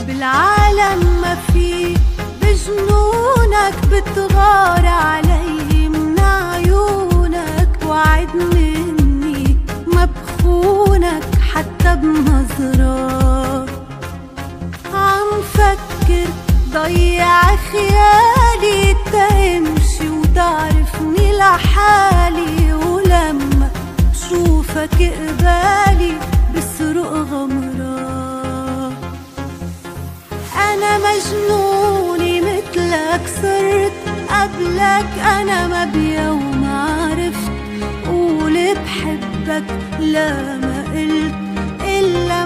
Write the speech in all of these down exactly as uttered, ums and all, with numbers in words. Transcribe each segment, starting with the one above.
بالعالم ما في بجنونك بتغار علي من عيونك، وعد مني ما بخونك حتى بنظرات. عم فكر ضيع خيالي تمشي وتعرفني لحالي، ولما بشوفك قبالي بسرق غمرات. أنا مجنونة مثلك صرت قبلك، أنا ما بيوم عرفت قول بحبك لا ما قلت إلا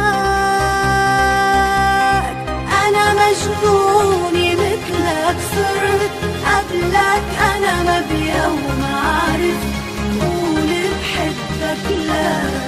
معاك. أنا مجنونة مثلك صرت قبلك، أنا ما بيوم عرفت قول بحبك لا